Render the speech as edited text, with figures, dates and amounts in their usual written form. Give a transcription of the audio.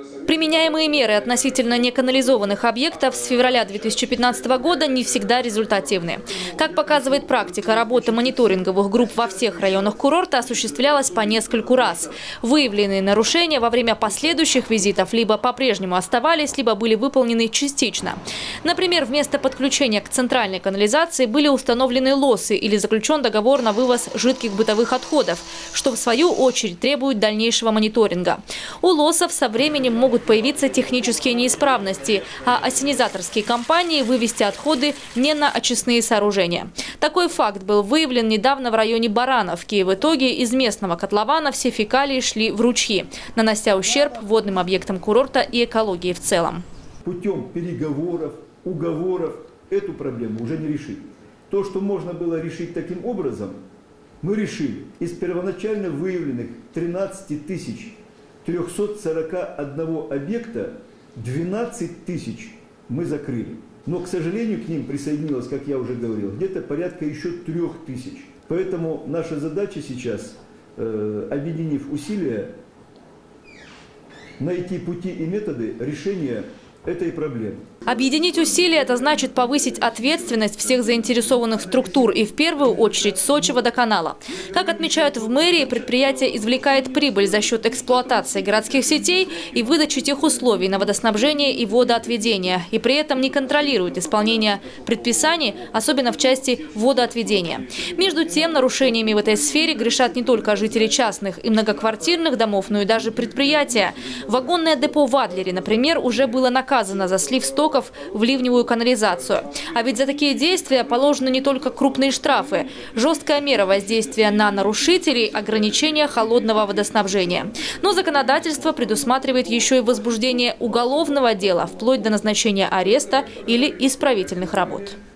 Применяемые меры относительно неканализованных объектов с февраля 2015 года не всегда результативны. Как показывает практика, работа мониторинговых групп во всех районах курорта осуществлялась по нескольку раз. Выявленные нарушения во время последующих визитов либо по-прежнему оставались, либо были выполнены частично. Например, вместо подключения к центральной канализации были установлены лосы или заключен договор на вывоз жидких бытовых отходов, что в свою очередь требует дальнейшего мониторинга. У лосов со временем могут появиться технические неисправности, а ассенизаторские компании вывести отходы не на очистные сооружения. Такой факт был выявлен недавно в районе Барановки. И в итоге из местного котлована все фекалии шли в ручьи, нанося ущерб водным объектам курорта и экологии в целом. Путем переговоров, уговоров эту проблему уже не решить. То, что можно было решить таким образом, мы решили. Из первоначально выявленных 13 341 объекта 12 тысяч мы закрыли. Но, к сожалению, к ним присоединилось, как я уже говорил, где-то порядка еще 3000. Поэтому наша задача сейчас, объединив усилия, найти пути и методы решения этой проблемы. Объединить усилия – это значит повысить ответственность всех заинтересованных структур и в первую очередь Сочи-водоканала. Как отмечают в мэрии, предприятие извлекает прибыль за счет эксплуатации городских сетей и выдачи тех условий на водоснабжение и водоотведение, и при этом не контролирует исполнение предписаний, особенно в части водоотведения. Между тем, нарушениями в этой сфере грешат не только жители частных и многоквартирных домов, но и даже предприятия. Вагонное депо в Адлере, например, уже было наказано за слив стоков в ливневую канализацию. А ведь за такие действия положены не только крупные штрафы. Жесткая мера воздействия на нарушителей – ограничение холодного водоснабжения. Но законодательство предусматривает еще и возбуждение уголовного дела, вплоть до назначения ареста или исправительных работ.